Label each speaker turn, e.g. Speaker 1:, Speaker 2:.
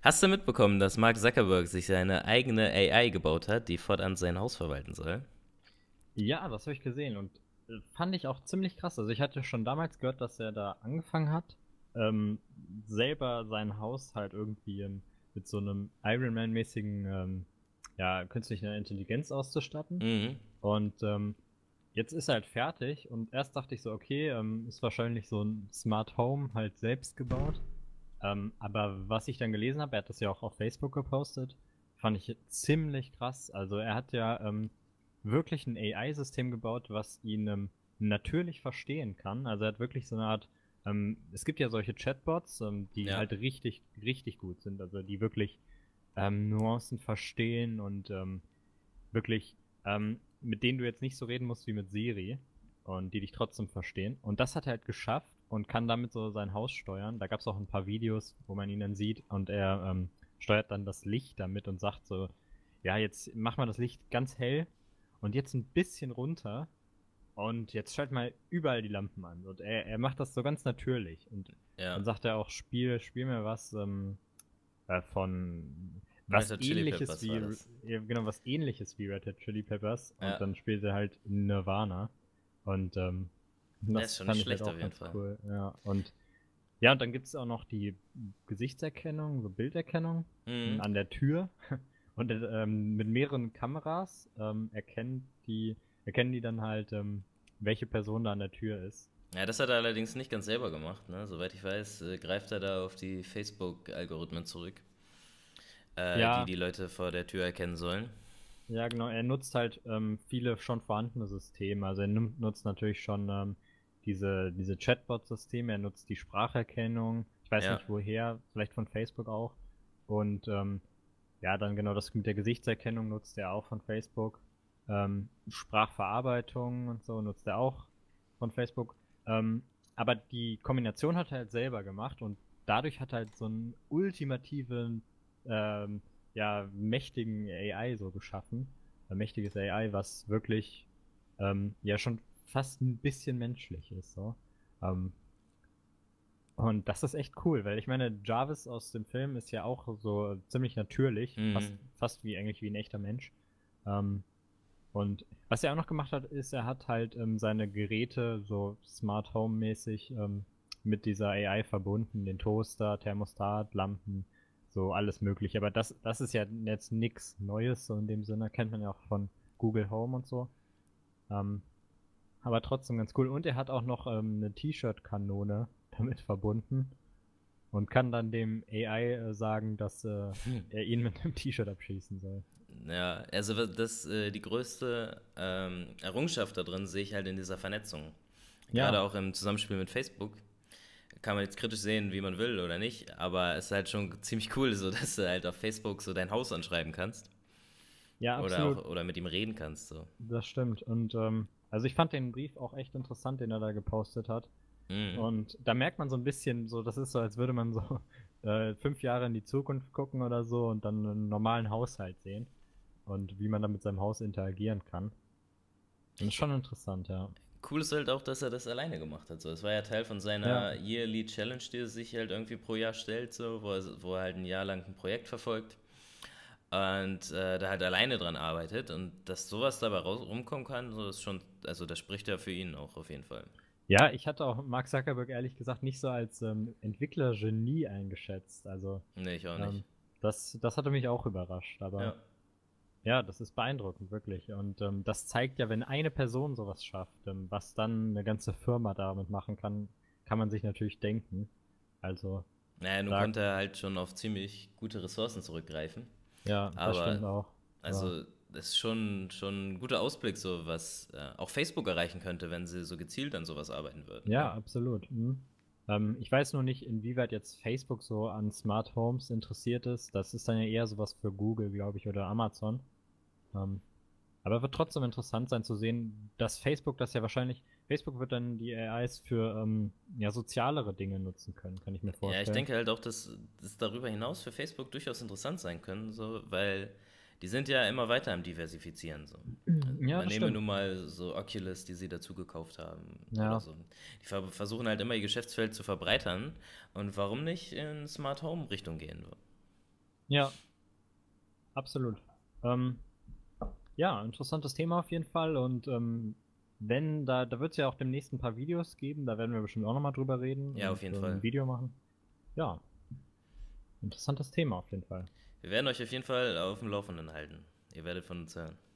Speaker 1: Hast du mitbekommen, dass Mark Zuckerberg sich seine eigene AI gebaut hat, die fortan sein Haus verwalten soll?
Speaker 2: Ja, das habe ich gesehen und fand ich auch ziemlich krass. Also ich hatte schon damals gehört, dass er da angefangen hat, ähm, selber sein Haus halt irgendwie mit so einem Iron Man-mäßigen, ja, künstlicher Intelligenz auszustatten.
Speaker 1: Mhm.
Speaker 2: Und jetzt ist er halt fertig und erst dachte ich so, okay, ist wahrscheinlich so ein Smart Home halt selbst gebaut. Aber was ich dann gelesen habe, er hat das ja auch auf Facebook gepostet, fand ich ziemlich krass. Also er hat ja wirklich ein AI-System gebaut, was ihn natürlich verstehen kann. Also er hat wirklich so eine Art, es gibt ja solche Chatbots, die
Speaker 1: Ja.
Speaker 2: halt richtig, richtig gut sind, also die wirklich Nuancen verstehen und wirklich, mit denen du jetzt nicht so reden musst wie mit Siri und die dich trotzdem verstehen. Und das hat er halt geschafft und kann damit so sein Haus steuern. Da gab es auch ein paar Videos, wo man ihn dann sieht und er steuert dann das Licht damit und sagt so, ja, jetzt mach mal das Licht ganz hell und jetzt ein bisschen runter und jetzt schalt mal überall die Lampen an. Und er macht das so ganz natürlich. Und
Speaker 1: Ja.
Speaker 2: dann sagt er auch, spiel mir was von
Speaker 1: Red
Speaker 2: was
Speaker 1: Hot Chili
Speaker 2: ähnliches
Speaker 1: Peppers war
Speaker 2: wie
Speaker 1: das.
Speaker 2: ja, genau, was ähnliches wie Red Hot Chili Peppers und
Speaker 1: Ja.
Speaker 2: dann spielt er halt Nirvana und
Speaker 1: Der ist
Speaker 2: das
Speaker 1: schon nicht
Speaker 2: fand ich halt
Speaker 1: schlecht auf
Speaker 2: auch
Speaker 1: jeden
Speaker 2: ganz
Speaker 1: Fall.
Speaker 2: cool, ja. Und ja, und dann gibt es auch noch die Gesichtserkennung, so Bilderkennung
Speaker 1: Mhm.
Speaker 2: an der Tür und mit mehreren Kameras erkennen die dann halt, welche Person da an der Tür ist.
Speaker 1: Ja, das hat er allerdings nicht ganz selber gemacht, ne? Soweit ich weiß, greift er da auf die Facebook-Algorithmen zurück, die
Speaker 2: Ja,
Speaker 1: die Leute vor der Tür erkennen sollen.
Speaker 2: ja, genau. Er nutzt halt viele schon vorhandene Systeme. Also nutzt natürlich schon diese Chatbot-Systeme. Er nutzt die Spracherkennung. Ich weiß
Speaker 1: Ja.
Speaker 2: nicht woher, vielleicht von Facebook auch. Und ja, dann genau das mit der Gesichtserkennung nutzt er auch von Facebook. Sprachverarbeitung und so nutzt er auch von Facebook. Ähm, aber die Kombination hat er halt selber gemacht und dadurch hat er halt so einen ultimativen ähm, ja, mächtigen AI so geschaffen. Ein mächtiges AI, was wirklich ja schon fast ein bisschen menschlich ist. So. Ähm, und das ist echt cool, weil ich meine, Jarvis aus dem Film ist ja auch so ziemlich natürlich,
Speaker 1: Mhm.
Speaker 2: fast wie eigentlich wie ein echter Mensch. Ähm, und was er auch noch gemacht hat, ist, er hat halt seine Geräte so Smart Home mäßig mit dieser AI verbunden, den Toaster, Thermostat, Lampen, so alles mögliche. Aber das ist ja jetzt nichts Neues, so in dem Sinne, kennt man ja auch von Google Home und so. Ähm, aber trotzdem ganz cool. Und er hat auch noch eine T-Shirt-Kanone damit verbunden und kann dann dem AI sagen, dass er ihn mit einem T-Shirt abschießen soll.
Speaker 1: Ja, also die größte Errungenschaft da drin sehe ich halt in dieser Vernetzung. Gerade
Speaker 2: Ja,
Speaker 1: auch im Zusammenspiel mit Facebook. Kann man jetzt kritisch sehen, wie man will oder nicht, aber es ist halt schon ziemlich cool, so dass du halt auf Facebook so dein Haus anschreiben kannst
Speaker 2: ja,
Speaker 1: oder
Speaker 2: absolut.
Speaker 1: auch oder mit ihm reden kannst. So.
Speaker 2: Das stimmt. Und also ich fand den Brief auch echt interessant, den er da gepostet hat.
Speaker 1: Mhm.
Speaker 2: Und da merkt man so ein bisschen, so, das ist so, als würde man so 5 Jahre in die Zukunft gucken oder so und dann einen normalen Haushalt sehen und wie man dann mit seinem Haus interagieren kann. Und das ist schon interessant, ja.
Speaker 1: Cool ist halt auch, dass er das alleine gemacht hat. So. Es war ja Teil von
Speaker 2: Ja,
Speaker 1: seiner Yearly Challenge, die er sich halt irgendwie pro Jahr stellt, so, wo er halt ein Jahr lang ein Projekt verfolgt und da halt alleine dran arbeitet und dass sowas dabei rumkommen kann, so ist schon, also das spricht ja für ihn auch auf jeden Fall.
Speaker 2: ja, ich hatte auch Mark Zuckerberg ehrlich gesagt nicht so als Entwicklergenie eingeschätzt. Also
Speaker 1: Nee, ich auch nicht.
Speaker 2: ähm, das hatte mich auch überrascht. Aber
Speaker 1: Ja.
Speaker 2: ja, das ist beeindruckend, wirklich. Und das zeigt ja, wenn eine Person sowas schafft, was dann eine ganze Firma damit machen kann, kann man sich natürlich denken. Also
Speaker 1: Naja, nun
Speaker 2: da,
Speaker 1: konnte er halt schon auf ziemlich gute Ressourcen zurückgreifen.
Speaker 2: ja, das
Speaker 1: Aber
Speaker 2: stimmt auch. Aber,
Speaker 1: also das ist schon ein guter Ausblick, so was auch Facebook erreichen könnte, wenn sie so gezielt an sowas arbeiten würden. Ne?
Speaker 2: ja, absolut. Mhm. Ich weiß nur nicht, inwieweit jetzt Facebook so an Smart Homes interessiert ist. Das ist dann ja eher sowas für Google, glaube ich, oder Amazon. Ähm, Aber wird trotzdem interessant sein zu sehen, dass Facebook das ja wahrscheinlich, Facebook wird dann die AIs für ja, sozialere Dinge nutzen können, kann ich mir
Speaker 1: Ja, ich
Speaker 2: vorstellen.
Speaker 1: denke halt auch, dass das darüber hinaus für Facebook durchaus interessant sein können, so, weil die sind ja immer weiter am Diversifizieren. So.
Speaker 2: Ja,
Speaker 1: Man
Speaker 2: das
Speaker 1: nehme
Speaker 2: stimmt.
Speaker 1: nun mal so Oculus, die sie dazu gekauft haben oder
Speaker 2: Ja,
Speaker 1: so. Die versuchen halt immer ihr Geschäftsfeld zu verbreitern und warum nicht in Smart Home Richtung gehen?
Speaker 2: Ja, absolut. Ähm, ja, interessantes Thema auf jeden Fall und wenn, da wird es ja auch demnächst ein paar Videos geben, da werden wir bestimmt auch nochmal drüber reden
Speaker 1: Ja, auf
Speaker 2: und
Speaker 1: jeden
Speaker 2: ein
Speaker 1: Fall.
Speaker 2: Video machen. Ja, interessantes Thema auf jeden Fall.
Speaker 1: Wir werden euch auf jeden Fall auf dem Laufenden halten. Ihr werdet von uns hören.